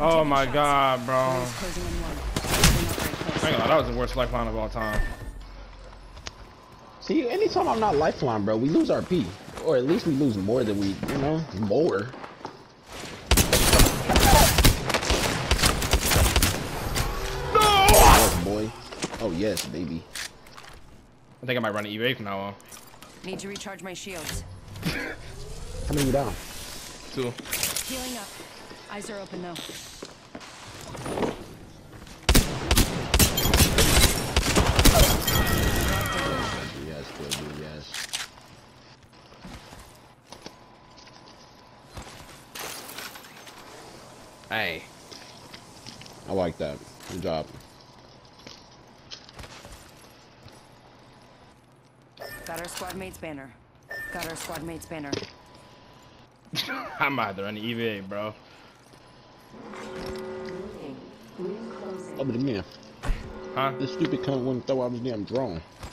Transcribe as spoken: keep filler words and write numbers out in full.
Oh my god, bro. I ain't gonna lie, that was the worst lifeline of all time. See, anytime I'm not lifeline, bro, we lose R P. Or at least we lose more than we, you know, more. No! Yes, boy. Oh, yes, baby. I think I might run an E V A from now on. Need to recharge my shields. How many you down? Two. Healing up. Eyes are open though. Yes, baby, yes. Hey. I like that. Good job. Got our squad mate's banner. Got our squad mate's banner. I'm either on the E V A, bro. Oh, but again, Huh? this stupid cunt wouldn't throw out his damn drone.